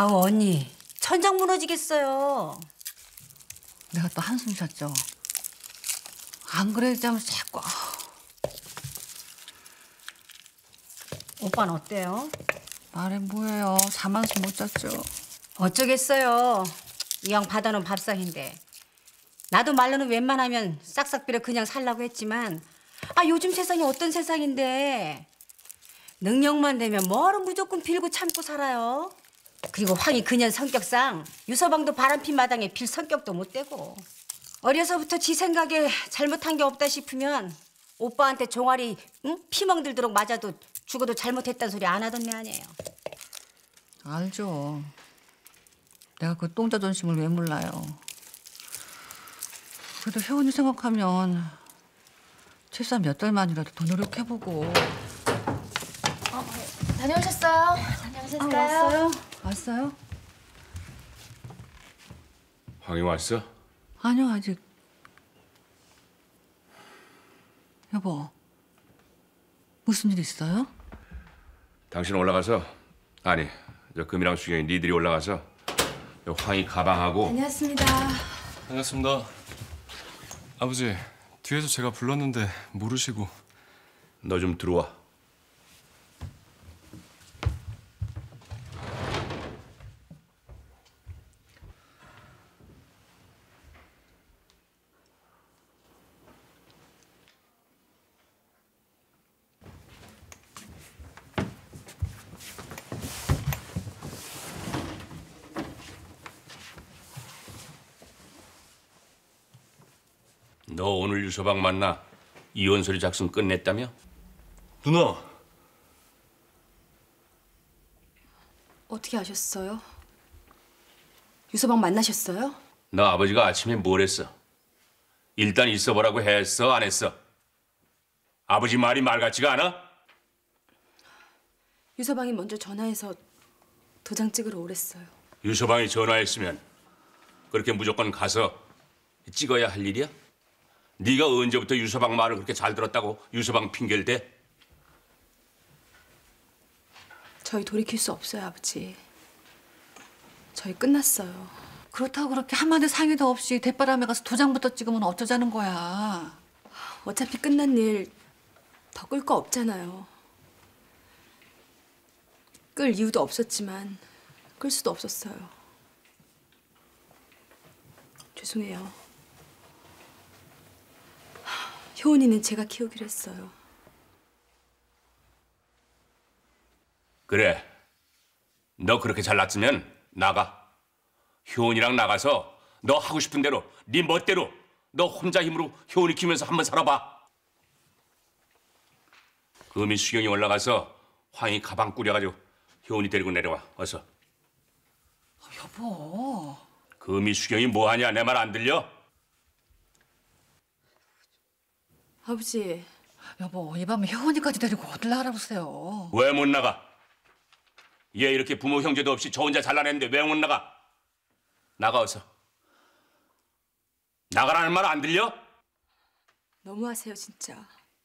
아우 언니 천장 무너지겠어요. 내가 또 한숨 잤죠. 안 그래도 자꾸. 오빠는 어때요? 말해 뭐예요. 잠 한숨 못 잤죠. 어쩌겠어요. 이왕 받아놓은 밥상인데. 나도 말로는 웬만하면 싹싹 빌어 그냥 살라고 했지만 요즘 세상이 어떤 세상인데 능력만 되면 뭐를 무조건 빌고 참고 살아요. 그리고 황이 그년 성격상 유서방도 바람핀 마당에 빌 성격도 못 되고 어려서부터 지 생각에 잘못한 게 없다 싶으면 오빠한테 종아리 피멍들도록 맞아도 죽어도 잘못했다는 소리 안 하던 애 아니에요. 알죠. 내가 그 똥자 존심을 왜 몰라요. 그래도 혜원이 생각하면 최소한 몇 달만이라도 더 노력해보고. 다녀오셨어요? 다녀오셨어요? 왔어요? 황이 왔어? 아니요, 아직. 여보, 무슨 일 있어요? 당신 올라가서 아니 저 금이랑 수경이 니들이 올라가서 황이 가방하고. 다녀왔습니다. 반갑습니다. 아버지, 뒤에서 제가 불렀는데 모르시고. 너 좀 들어와. 너 오늘 유서방 만나 이혼 소리 작성 끝냈다며? 누나! 어떻게 아셨어요? 유서방 만나셨어요? 너 아버지가 아침에 뭘 했어? 일단 있어보라고 했어, 안 했어? 아버지 말이 말 같지가 않아? 유서방이 먼저 전화해서 도장 찍으러 오랬어요. 유서방이 전화했으면 그렇게 무조건 가서 찍어야 할 일이야? 네가 언제부터 유서방 말을 그렇게 잘 들었다고 유서방 핑계를 대? 저희 돌이킬 수 없어요, 아버지. 저희 끝났어요. 그렇다고 그렇게 한마디 상의도 없이 대바람에 가서 도장부터 찍으면 어쩌자는 거야. 어차피 끝난 일 더 끌 거 없잖아요. 끌 이유도 없었지만 끌 수도 없었어요. 죄송해요. 효은이는 제가 키우기로 했어요. 그래. 너 그렇게 잘났으면 나가. 효은이랑 나가서 너 하고 싶은 대로 네 멋대로 너 혼자 힘으로 효은이 키우면서 한번 살아봐. 금이 수경이 올라가서 황이 가방 꾸려가지고 효은이 데리고 내려와. 어서. 여보. 금이 수경이 뭐하냐? 내 말 안 들려? 아버지. 여보, 이 밤에 혜원이까지 데리고 어딜 나가보세요. 왜 못 나가? 얘 이렇게 부모 형제도 없이 저 혼자 잘라냈는데 왜 못 나가? 나가 어서. 나가라는 말 안 들려? 너무하세요, 진짜.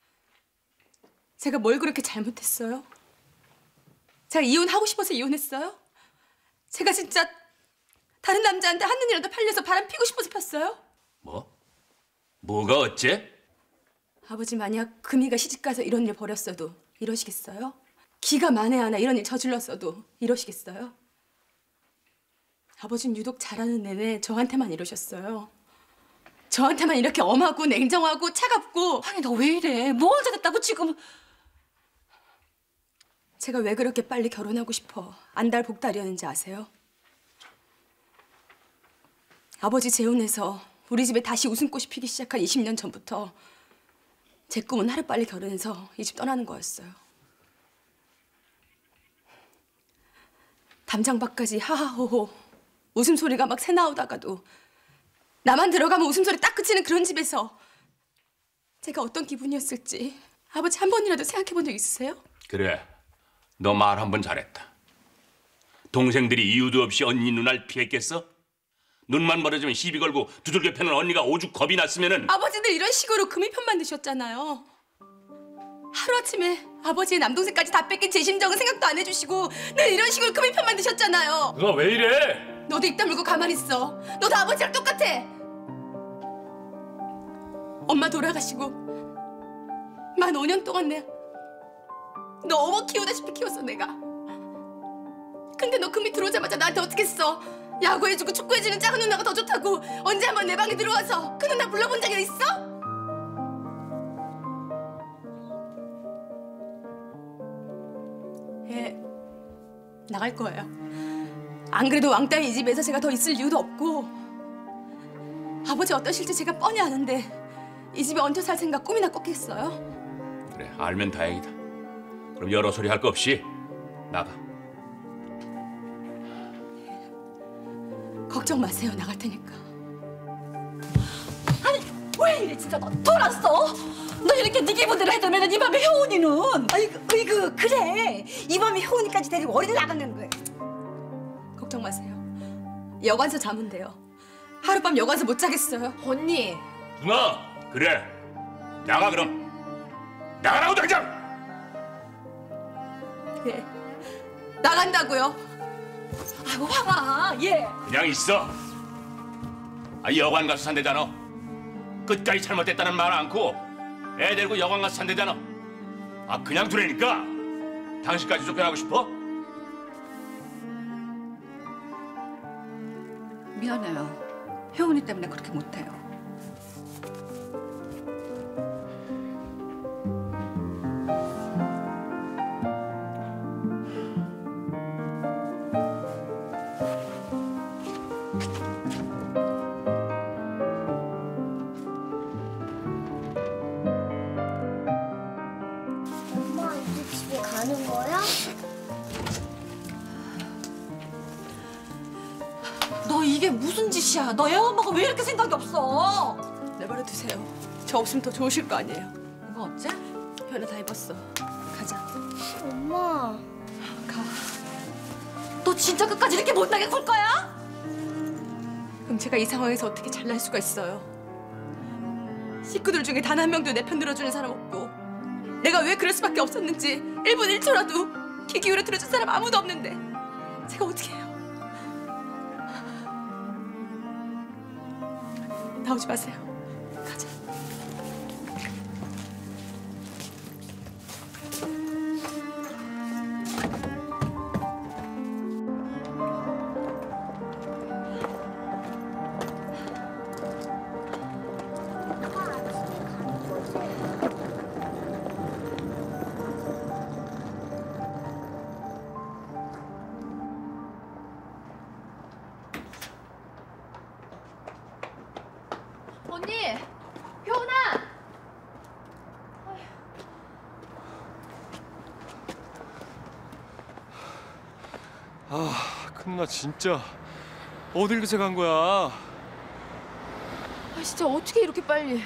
제가 뭘 그렇게 잘못했어요? 제가 이혼하고 싶어서 이혼했어요? 제가 진짜 다른 남자한테 한 눈이라도 팔려서 바람 피고 싶어서 폈어요? 뭐? 뭐가 어째? 아버지 만약 금이가 시집가서 이런 일 벌였어도 이러시겠어요? 기가 만에 하나 이런 일 저질렀어도 이러시겠어요? 아버지는 유독 잘하는 내내 저한테만 이러셨어요. 저한테만 이렇게 엄하고 냉정하고 차갑고. 황이 너 왜 이래? 뭐 어쩌겠다고 지금. 제가 왜 그렇게 빨리 결혼하고 싶어 안달복달이었는지 아세요? 아버지 재혼해서 우리 집에 다시 웃음꽃이 피기 시작한 20년 전부터 제 꿈은 하루빨리 결혼해서 이 집 떠나는 거였어요. 담장 밖까지 하하호호 웃음소리가 막 새나오다가도 나만 들어가면 웃음소리 딱 그치는 그런 집에서 제가 어떤 기분이었을지 아버지 한 번이라도 생각해 본 적 있으세요? 그래. 너 말 한 번 잘했다. 동생들이 이유도 없이 언니 누나를 피했겠어? 눈만 멀어지면 시비 걸고 두들겨 패는 언니가 오죽 겁이 났으면은. 아버지들 이런 식으로 금이 편만 드셨잖아요. 하루아침에 아버지의 남동생까지 다 뺏긴 제 심정은 생각도 안 해주시고 늘 이런 식으로 금이 편만 드셨잖아요. 누나 왜 이래? 너도 입 다물고 가만히 있어. 너도 아버지랑 똑같아. 엄마 돌아가시고 만 5년 동안 너 어머 키우다시피 키웠어 내가. 근데 너 금이 들어오자마자 나한테 어떻게 했어? 야구해주고 축구해주는 작은 누나가 더 좋다고 언제 한번 내 방에 들어와서 그 누나 불러본 적이 있어? 예, 나갈 거예요. 안 그래도 왕따의 이 집에서 제가 더 있을 이유도 없고 아버지 어떠실지 제가 뻔히 아는데 이 집에 얹혀 살 생각 꿈이나 꿨겠어요? 그래 알면 다행이다. 그럼 여러 소리 할 거 없이 나가. 걱정 마세요. 나갈 테니까. 왜 이래 진짜 너 돌았어? 너 이렇게 네 기분대로 해두면 이 밤에 효은이는 어이구 그래. 이 밤에 효은이까지 데리고 어디를 나가는 거야? 걱정 마세요. 여관서 자면 돼요. 하룻밤 여관서 못 자겠어요. 언니. 누나 그래 나가 그럼. 나가라고 당장. 예, 나간다고요. 아이고 황아 예. 그냥 있어. 여관 가서 산대잖아. 끝까지 잘못됐다는 말 않고 애 데리고 여관 가서 산대잖아. 그냥 두라니까. 당신까지 쫓겨나고 싶어? 미안해요. 효은이 때문에 그렇게 못해요. 엄마 이제 집에 가는 거야? 너 이게 무슨 짓이야? 너 애 엄마가 왜 이렇게 생각이 없어? 내버려 두세요. 저 없으면 더 좋으실 거 아니에요. 이거 어째? 현아 다 입었어. 가자. 엄마. 가. 너 진짜 끝까지 이렇게 못나게 굴 거야? 그럼 제가 이 상황에서 어떻게 잘날 수가 있어요? 식구들 중에 단 한 명도 내 편 들어주는 사람 없고 내가 왜 그럴 수밖에 없었는지 1분 1초라도 귀 기울여 들어준 사람 아무도 없는데 제가 어떻게 해요? 나오지 마세요. 가자. 언니! 효은아! 큰 누나 진짜 어딜 그새 간 거야? 진짜 어떻게 이렇게 빨리.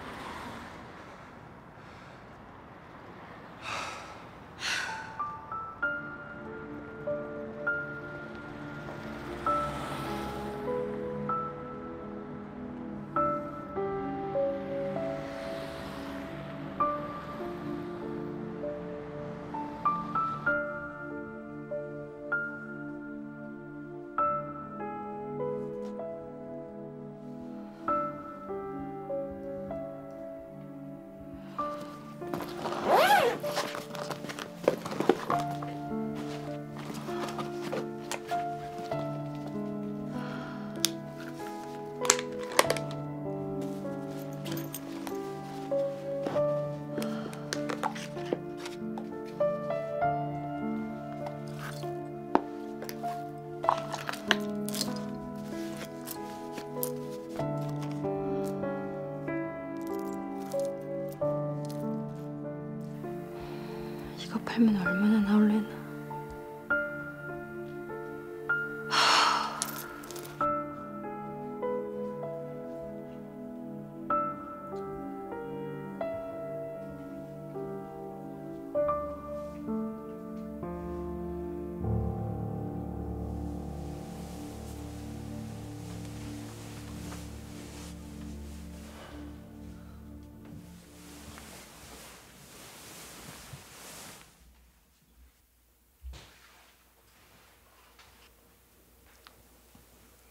이거 팔면 얼마나 나올래나.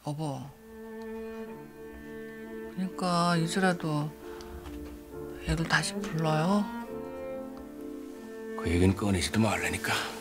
여보. 그러니까 이제라도 애를 다시 불러요. 그 얘기는 꺼내지도 말라니까.